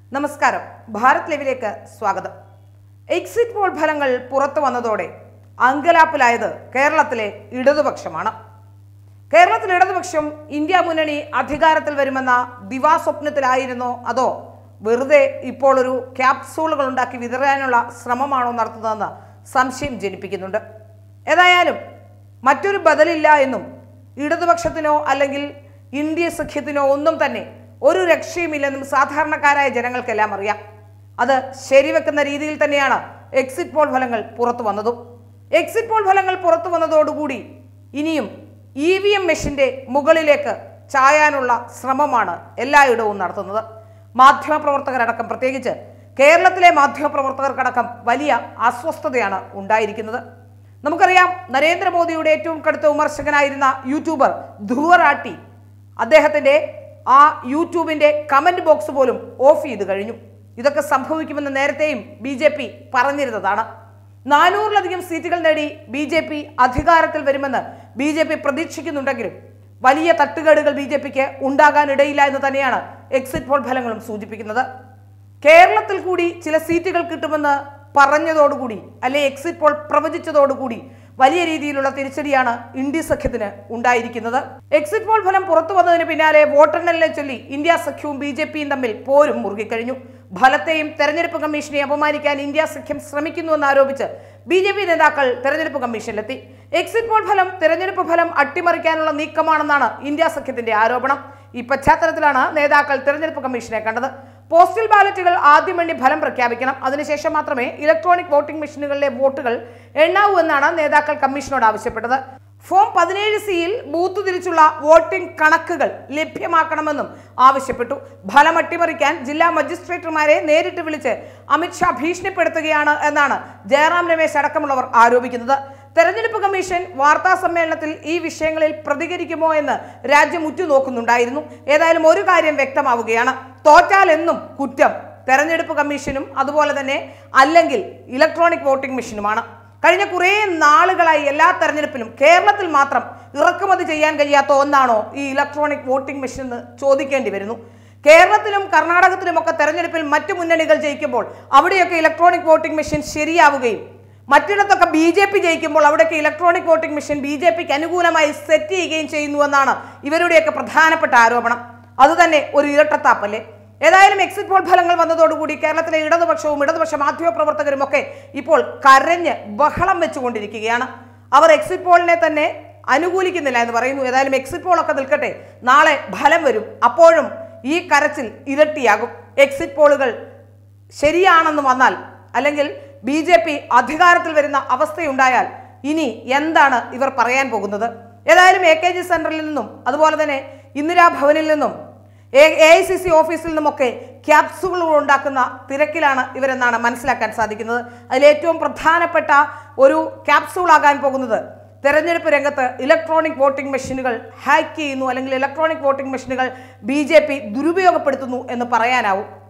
നമസ്കാരം. ഭാരത് ലൈവിലേക്ക് സ്വാഗതം. എക്സിറ്റ് പോൾ ഫലങ്ങൾ പുറത്തു വന്നതോടെ അങ്കലാപ്പിലായത് കേരളത്തിലെ ഇടതുപക്ഷമാണ്. കേരളത്തിലെ ഇടതുപക്ഷം ഇന്ത്യ മുന്നണി അധികാരത്തിൽ വരുമെന്ന ദിവാസ്വപ്നത്തിലായിരുന്നോ അതോ വെറുതെ ഇപ്പോൾ ഒരു ക്യാപ്സൂളുകൾ ഉണ്ടാക്കി വിതറാനുള്ള ശ്രമമാണോ നടത്തുന്നതെന്ന് സംശയം ജനിപ്പിക്കുന്നുണ്ട്. ഏതായാലും മറ്റൊരു ബദലില്ല എന്നും ഇടതുപക്ഷത്തിനോ അല്ലെങ്കിൽ ഇന്ത്യ സഖ്യത്തിനോ ഒന്നും തന്നെ ഒരു രക്ഷയുമില്ലെന്നും സാധാരണക്കാരായ ജനങ്ങൾക്കെല്ലാം അറിയാം. അത് ശരിവെക്കുന്ന രീതിയിൽ തന്നെയാണ് എക്സിറ്റ് പോൾ ഫലങ്ങൾ പുറത്തു വന്നതും. എക്സിറ്റ് പോൾ ഫലങ്ങൾ പുറത്തു വന്നതോടുകൂടി ഇനിയും EVM മെഷീന്റെ മുകളിലേക്ക് ചായാനുള്ള ശ്രമമാണ് എല്ലായിടവും നടത്തുന്നത്. മാധ്യമപ്രവർത്തകരടക്കം, പ്രത്യേകിച്ച് കേരളത്തിലെ മാധ്യമപ്രവർത്തകർക്കടക്കം വലിയ അസ്വസ്ഥതയാണ് ഉണ്ടായിരിക്കുന്നത്. നമുക്കറിയാം, നരേന്ദ്രമോദിയുടെ ഏറ്റവും കടുത്ത വിമർശകനായിരുന്ന യൂട്യൂബർ ധ്രുവ റാട്ടി അദ്ദേഹത്തിന്റെ ആ യൂട്യൂബിന്റെ കമന്റ് ബോക്സ് പോലും ഓഫ് ചെയ്ത് കഴിഞ്ഞു. ഇതൊക്കെ സംഭവിക്കുമെന്ന് നേരത്തെയും BJP പറഞ്ഞിരുന്നതാണ്. 400-ലധികം സീറ്റുകൾ നേടി BJP അധികാരത്തിൽ വരുമെന്ന് BJP പ്രതീക്ഷിക്കുന്നുണ്ടെങ്കിലും വലിയ തട്ടുകേടുകൾ BJPക്ക് ഉണ്ടാകാനിടയില്ല എന്ന് തന്നെയാണ് എക്സിറ്റ് പോൾ ഫലങ്ങളും സൂചിപ്പിക്കുന്നത്. കേരളത്തിൽ കൂടി ചില സീറ്റുകൾ കിട്ടുമെന്ന് പറഞ്ഞതോടുകൂടി, അല്ലെ എക്സിറ്റ് പോൾ പ്രവചിച്ചതോടുകൂടി വലിയ രീതിയിലുള്ള തിരിച്ചടിയാണ് ഇന്ത്യ സഖ്യത്തിന് ഉണ്ടായിരിക്കുന്നത്. എക്സിറ്റ് പോൾ ഫലം പുറത്തു വന്നതിന് പിന്നാലെ വോട്ടെണ്ണലിനെ ചൊല്ലി ഇന്ത്യ സഖ്യവും BJPയും തമ്മിൽ പോരും മുറുകിക്കഴിഞ്ഞു. ഫലത്തെയും തെരഞ്ഞെടുപ്പ് കമ്മീഷനെ അപമാനിക്കാൻ ഇന്ത്യ സഖ്യം ശ്രമിക്കുന്നുവെന്ന് ആരോപിച്ച് BJP നേതാക്കൾ തെരഞ്ഞെടുപ്പ് കമ്മീഷനിലെത്തി. എക്സിറ്റ് പോൾ ഫലം തെരഞ്ഞെടുപ്പ് ഫലം അട്ടിമറിക്കാനുള്ള നീക്കമാണെന്നാണ് ഇന്ത്യ സഖ്യത്തിന്റെ ആരോപണം. ഈ പശ്ചാത്തലത്തിലാണ് നേതാക്കൾ തെരഞ്ഞെടുപ്പ് കമ്മീഷനെ കണ്ടത്. പോസ്റ്റൽ ബാലറ്റുകൾ ആദ്യം എണ്ണി ഫലം പ്രഖ്യാപിക്കണം, അതിനുശേഷം മാത്രമേ ഇലക്ട്രോണിക് വോട്ടിംഗ് മെഷീനുകളിലെ വോട്ടുകൾ എണ്ണാവൂ എന്നാണ് നേതാക്കൾ കമ്മീഷനോട് ആവശ്യപ്പെട്ടത്. ഫോം 17C ബൂത്ത് തിരിച്ചുള്ള വോട്ടിംഗ് കണക്കുകൾ ലഭ്യമാക്കണമെന്നും ആവശ്യപ്പെട്ടു. ഫലം അട്ടിമറിക്കാൻ ജില്ലാ മജിസ്ട്രേറ്റുമാരെ നേരിട്ട് വിളിച്ച് അമിത്ഷാ ഭീഷണിപ്പെടുത്തുകയാണ് എന്നാണ് ജയറാം രമേശ് അടക്കമുള്ളവർ ആരോപിക്കുന്നത്. തെരഞ്ഞെടുപ്പ് കമ്മീഷൻ വാർത്താ സമ്മേളനത്തിൽ ഈ വിഷയങ്ങളിൽ പ്രതികരിക്കുമോ എന്ന് രാജ്യം ഉറ്റുനോക്കുന്നുണ്ടായിരുന്നു. ഏതായാലും ഒരു കാര്യം വ്യക്തമാവുകയാണ്, തോറ്റാൽ എന്നും കുറ്റം തെരഞ്ഞെടുപ്പ് കമ്മീഷനും അതുപോലെ തന്നെ അല്ലെങ്കിൽ ഇലക്ട്രോണിക് വോട്ടിംഗ് മെഷീനുമാണ്. കഴിഞ്ഞ കുറേ നാളുകളായി എല്ലാ തെരഞ്ഞെടുപ്പിലും കേരളത്തിൽ മാത്രം ഇറക്കുമതി ചെയ്യാൻ കഴിയാത്ത ഒന്നാണോ ഈ ഇലക്ട്രോണിക് വോട്ടിംഗ് മെഷീൻ എന്ന് ചോദിക്കേണ്ടി വരുന്നു. കേരളത്തിലും കർണാടകത്തിലുമൊക്കെ തെരഞ്ഞെടുപ്പിൽ മറ്റു മുന്നണികൾ ജയിക്കുമ്പോൾ അവിടെയൊക്കെ ഇലക്ട്രോണിക് വോട്ടിംഗ് മെഷീൻ ശരിയാവുകയും മറ്റിടത്തൊക്കെ BJP ജയിക്കുമ്പോൾ അവിടെയൊക്കെ ഇലക്ട്രോണിക് വോട്ടിംഗ് മെഷീൻ BJPക്ക് അനുകൂലമായി സെറ്റ് ചെയ്യുകയും ചെയ്യുന്നുവെന്നാണ് ഇവരുടെയൊക്കെ പ്രധാനപ്പെട്ട ആരോപണം. അതുതന്നെ ഒരു ഇരട്ടത്താപ്പല്ലേ. ഏതായാലും എക്സിറ്റ് പോൾ ഫലങ്ങൾ വന്നതോടുകൂടി കേരളത്തിലെ ഇടതുപക്ഷവും ഇടതുപക്ഷ മാധ്യമപ്രവർത്തകരും ഒക്കെ ഇപ്പോൾ കരഞ്ഞ് ബഹളം വെച്ചുകൊണ്ടിരിക്കുകയാണ്. അവർ എക്സിറ്റ് പോളിനെ തന്നെ അനുകൂലിക്കുന്നില്ല എന്ന് പറയുന്നു. ഏതായാലും എക്സിറ്റ് പോളൊക്കെ നിൽക്കട്ടെ, നാളെ ഫലം വരും, അപ്പോഴും ഈ കരച്ചിൽ ഇരട്ടിയാകും. എക്സിറ്റ് പോളുകൾ ശരിയാണെന്ന് വന്നാൽ അല്ലെങ്കിൽ BJP അധികാരത്തിൽ വരുന്ന അവസ്ഥയുണ്ടായാൽ ഇനി എന്താണ് ഇവർ പറയാൻ പോകുന്നത്? ഏതായാലും AKG സെന്ററിൽ നിന്നും അതുപോലെ തന്നെ ഇന്ദിരാഭവനിൽ നിന്നും AICC ഓഫീസിൽ നിന്നുമൊക്കെ ക്യാപ്സുകൾ ഉണ്ടാക്കുന്ന തിരക്കിലാണ് ഇവരെന്നാണ് മനസ്സിലാക്കാൻ സാധിക്കുന്നത്. അതിലേറ്റവും പ്രധാനപ്പെട്ട ഒരു ക്യാപ്സൂളാകാൻ പോകുന്നത് തെരഞ്ഞെടുപ്പ് രംഗത്ത് ഇലക്ട്രോണിക് വോട്ടിംഗ് മെഷീനുകൾ ഹാക്ക് ചെയ്യുന്നു അല്ലെങ്കിൽ ഇലക്ട്രോണിക് വോട്ടിംഗ് മെഷീനുകൾ BJP ദുരുപയോഗപ്പെടുത്തുന്നു എന്ന് പറയാനാവും.